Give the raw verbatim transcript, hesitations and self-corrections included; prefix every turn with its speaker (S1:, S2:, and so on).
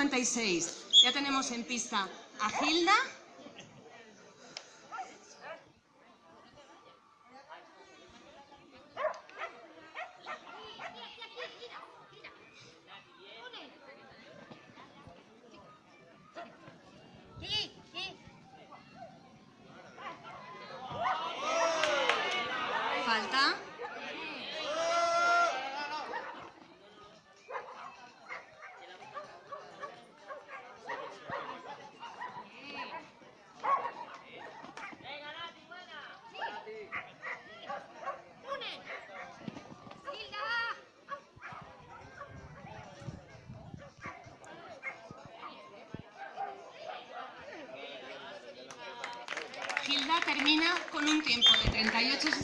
S1: cincuenta y seis. Ya tenemos en pista a Gilda. Falta. Gilda termina con un tiempo de treinta y ocho